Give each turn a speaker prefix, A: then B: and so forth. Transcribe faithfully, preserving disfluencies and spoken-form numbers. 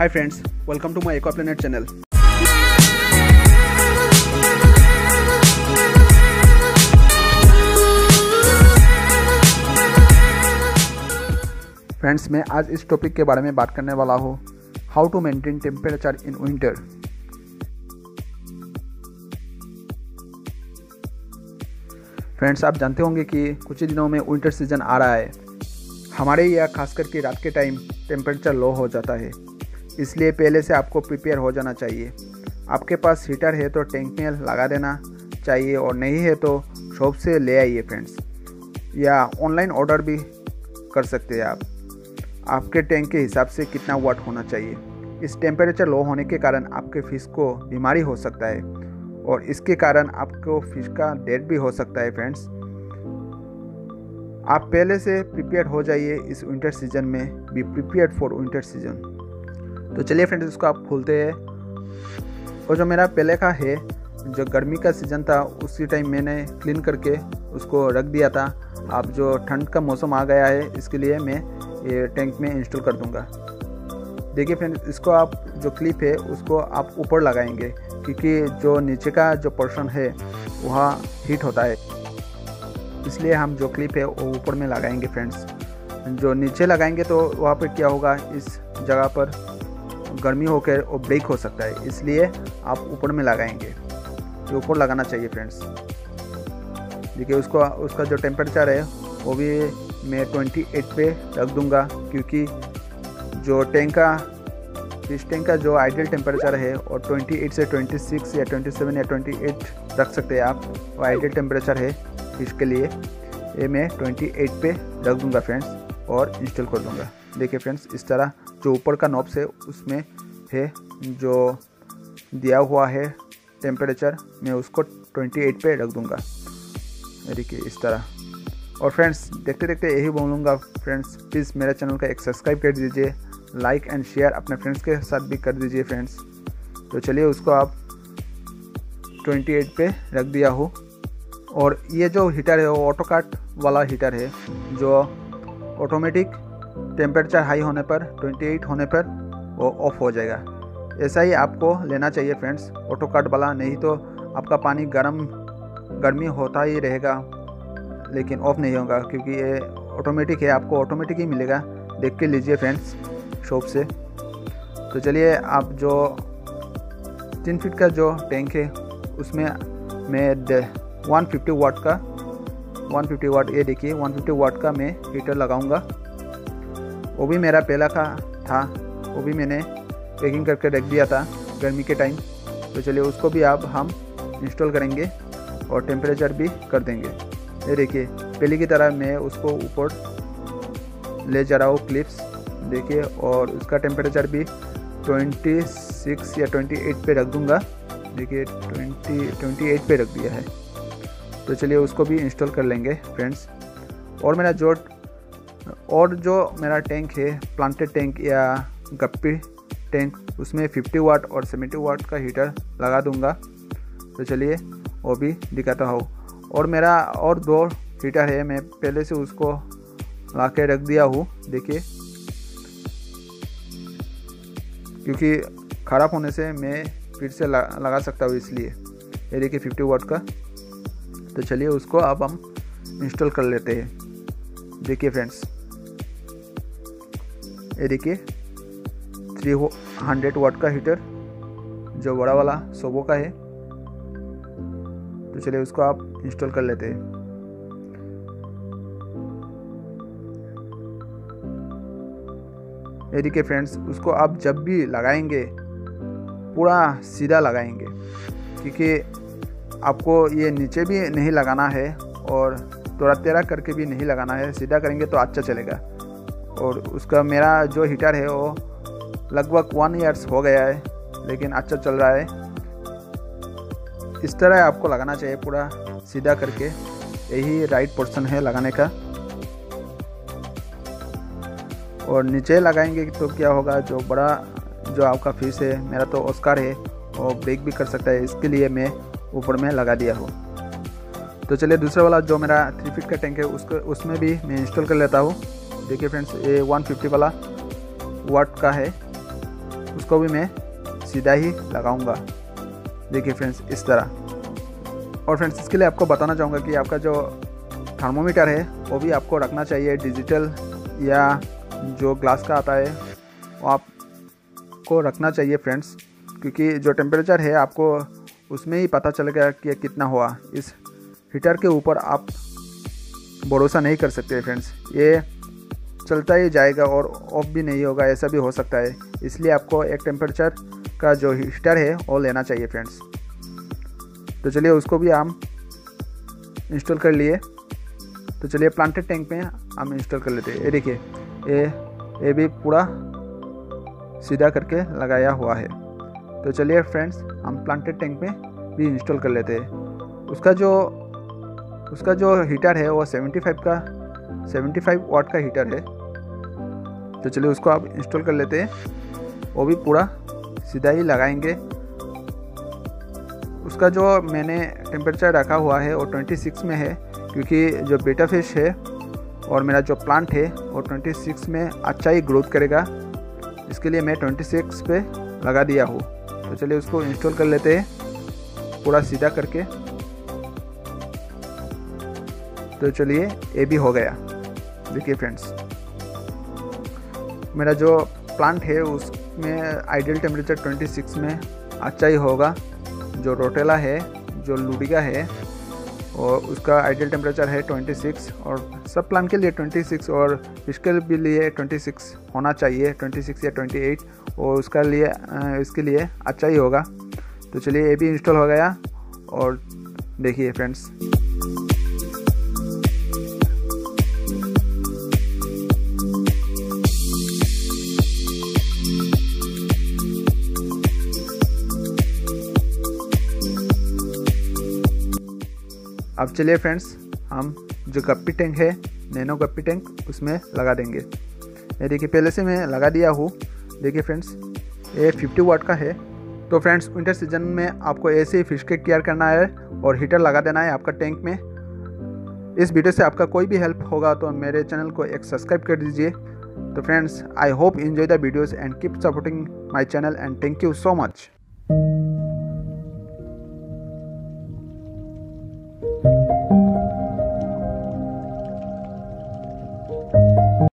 A: Hi friends, welcome to my Aquaplanet channel. Friends, मैं आज इस टॉपिक के बारे में बात करने वाला हूँ, how to maintain temperature in winter. Friends, आप जानते होंगे कि कुछ ही दिनों में विंटर सीजन आ रहा है। हमारे यहाँ खास करके रात के टाइम टेम्परेचर लो हो जाता है, इसलिए पहले से आपको प्रिपेयर हो जाना चाहिए। आपके पास हीटर है तो टैंक में लगा देना चाहिए, और नहीं है तो शॉप से ले आइए फ्रेंड्स, या ऑनलाइन ऑर्डर भी कर सकते हैं आप। आपके टैंक के हिसाब से कितना वाट होना चाहिए। इस टेम्परेचर लो होने के कारण आपके फिश को बीमारी हो सकता है, और इसके कारण आपको फिश का डेथ भी हो सकता है। फ्रेंड्स, आप पहले से प्रिपेयर हो जाइए इस विंटर सीजन में। Be prepared for winter season. तो चलिए फ्रेंड्स, इसको आप खोलते हैं। और जो मेरा पहले का है, जो गर्मी का सीज़न था उसी टाइम मैंने क्लीन करके उसको रख दिया था। अब जो ठंड का मौसम आ गया है, इसके लिए मैं ये टैंक में इंस्टॉल कर दूंगा। देखिए फ्रेंड्स, इसको आप जो क्लिप है उसको आप ऊपर लगाएंगे, क्योंकि जो नीचे का जो पोर्शन है वहाँ हीट होता है, इसलिए हम जो क्लिप है वो ऊपर में लगाएंगे। फ्रेंड्स, जो नीचे लगाएंगे तो वहाँ पर क्या होगा, इस जगह पर गर्मी होकर वो ब्रेक हो सकता है, इसलिए आप ऊपर में लगाएंगे। तो ऊपर लगाना चाहिए फ्रेंड्स। देखिए, उसको उसका जो टेम्परेचर है वो भी मैं अट्ठाईस पे रख दूंगा, क्योंकि जो टैंक का फिश टैंक का जो आइडियल टेम्परेचर है और अट्ठाईस से छब्बीस या सत्ताईस या अट्ठाईस रख सकते हैं आप। वो आइडियल टेम्परेचर है फिश के लिए। ये मैं अट्ठाईस पे रख दूंगा फ्रेंड्स, और इंस्टॉल कर दूंगा। देखिए फ्रेंड्स, इस तरह जो ऊपर का नॉब्स है उसमें है जो दिया हुआ है टेम्परेचर, मैं उसको अट्ठाईस पे रख दूंगा। देखिए इस तरह। और फ्रेंड्स, देखते देखते यही बोलूँगा फ्रेंड्स, प्लीज़ मेरे चैनल का एक सब्सक्राइब कर दीजिए, लाइक एंड शेयर अपने फ्रेंड्स के साथ भी कर दीजिए फ्रेंड्स। तो चलिए, उसको आप अट्ठाईस पे रख दिया हो। और ये जो हीटर है वो ऑटो काट वाला हीटर है, जो ऑटोमेटिक टेम्परेचर हाई होने पर अट्ठाईस होने पर वो ऑफ हो जाएगा। ऐसा ही आपको लेना चाहिए फ्रेंड्स, ऑटो काट वाला। नहीं तो आपका पानी गर्म गर्मी होता ही रहेगा, लेकिन ऑफ नहीं होगा, क्योंकि ये ऑटोमेटिक है। आपको ऑटोमेटिक ही मिलेगा, देख के लीजिए फ्रेंड्स शॉप से। तो चलिए, आप जो तीन फीट का जो टैंक है उसमें मैं एक सौ पचास वाट का एक सौ पचास वाट ये देखिए एक सौ पचास वाट का मैं हीटर लगाऊंगा। वो भी मेरा पहला का था, वो भी मैंने पैकिंग करके रख दिया था गर्मी के टाइम। तो चलिए, उसको भी अब हम इंस्टॉल करेंगे और टेम्परेचर भी कर देंगे। ये देखिए, पहले की तरह मैं उसको ऊपर ले जा रहा हूँ क्लिप्स, देखिए, और उसका टेम्परेचर भी छब्बीस या अट्ठाईस पे रख दूंगा। देखिए, बीस अट्ठाईस पे रख दिया है। तो चलिए, उसको भी इंस्टॉल कर लेंगे फ्रेंड्स। और मेरा जो और जो मेरा टैंक है, प्लांटेड टैंक या गप्पी टैंक, उसमें पचास वाट और सत्तर वाट का हीटर लगा दूंगा। तो चलिए, वो भी दिखाता हूँ। और मेरा और दो हीटर है, मैं पहले से उसको ला के रख दिया हूँ। देखिए, क्योंकि ख़राब होने से मैं फिर से लगा सकता हूँ, इसलिए। ये देखिए पचास वाट का। तो चलिए, उसको अब हम इंस्टॉल कर लेते हैं। देखिए फ्रेंड्स, ये देखिए तीन सौ वाट का हीटर, जो बड़ा वाला सोबो का है। तो चलिए, उसको आप इंस्टॉल कर लेते हैं। ये देखिए फ्रेंड्स, उसको आप जब भी लगाएंगे पूरा सीधा लगाएंगे, क्योंकि आपको ये नीचे भी नहीं लगाना है और थोड़ा टेढ़ा करके भी नहीं लगाना है। सीधा करेंगे तो अच्छा चलेगा। और उसका मेरा जो हीटर है वो लगभग वन ईयर्स हो गया है, लेकिन अच्छा चल रहा है। इस तरह आपको लगाना चाहिए, पूरा सीधा करके। यही राइट पोर्शन है लगाने का। और नीचे लगाएंगे तो क्या होगा, जो बड़ा जो आपका फिश है, मेरा तो ऑस्कार है, वो ब्रेक भी कर सकता है, इसके लिए मैं ऊपर में लगा दिया हूँ। तो चलिए, दूसरा वाला जो मेरा थ्री फीट का टैंक है उसको उसमें भी मैं इंस्टॉल कर लेता हूँ। देखिए फ्रेंड्स, ये एक सौ पचास वाला वाट का है। उसको भी मैं सीधा ही लगाऊंगा। देखिए फ्रेंड्स इस तरह। और फ्रेंड्स इसके लिए आपको बताना चाहूँगा कि आपका जो थर्मोमीटर है वो भी आपको रखना चाहिए डिजिटल या जो ग्लास का आता है वो आपको रखना चाहिए फ्रेंड्स, क्योंकि जो टेम्परेचर है आपको उसमें ही पता चलेगा कि कितना हुआ। इस हीटर के ऊपर आप भरोसा नहीं कर सकते फ्रेंड्स, ये चलता ही जाएगा और ऑफ भी नहीं होगा, ऐसा भी हो सकता है। इसलिए आपको एक टेम्परेचर का जो हीटर है वो लेना चाहिए फ्रेंड्स। तो चलिए उसको भी हम इंस्टॉल कर लिए। तो चलिए प्लांटेड टैंक में हम इंस्टॉल कर लेते हैं। ये देखिए ये ये भी पूरा सीधा करके लगाया हुआ है। तो चलिए फ्रेंड्स हम प्लांटेड टैंक में भी इंस्टॉल कर लेते हैं। उसका जो उसका जो हीटर है वो पचहत्तर का पचहत्तर वाट का हीटर है। तो चलिए उसको आप इंस्टॉल कर लेते हैं। वो भी पूरा सीधा ही लगाएंगे। उसका जो मैंने टेम्परेचर रखा हुआ है वो छब्बीस में है, क्योंकि जो बीटा फिश है और मेरा जो प्लांट है वो छब्बीस में अच्छा ही ग्रोथ करेगा। इसके लिए मैं छब्बीस पे लगा दिया हूँ। तो चलिए उसको इंस्टॉल कर लेते हैं पूरा सीधा करके। तो चलिए ये भी हो गया। देखिए फ्रेंड्स मेरा जो प्लांट है उसमें आइडियल टेम्परेचर छब्बीस में अच्छा ही होगा। जो रोटेला है, जो लुडिगा है, और उसका आइडियल टेम्परेचर है छब्बीस, और सब प्लांट के लिए छब्बीस और फिश के भी लिए छब्बीस होना चाहिए, छब्बीस या अट्ठाईस, और उसका लिए इसके लिए अच्छा ही होगा। तो चलिए ये भी इंस्टॉल हो गया। और देखिए फ्रेंड्स अब चलिए फ्रेंड्स हम जो गप्पी टैंक है, नैनो गप्पी टैंक, उसमें लगा देंगे। ये देखिए पहले से मैं लगा दिया हूँ। देखिए फ्रेंड्स ये पचास वाट का है। तो फ्रेंड्स विंटर सीजन में आपको ऐसे ही फिश के केयर करना है और हीटर लगा देना है आपका टैंक में। इस वीडियो से आपका कोई भी हेल्प होगा तो मेरे चैनल को एक सब्सक्राइब कर दीजिए। तो friends I hope enjoy the videos and keep supporting my channel and thank you so much.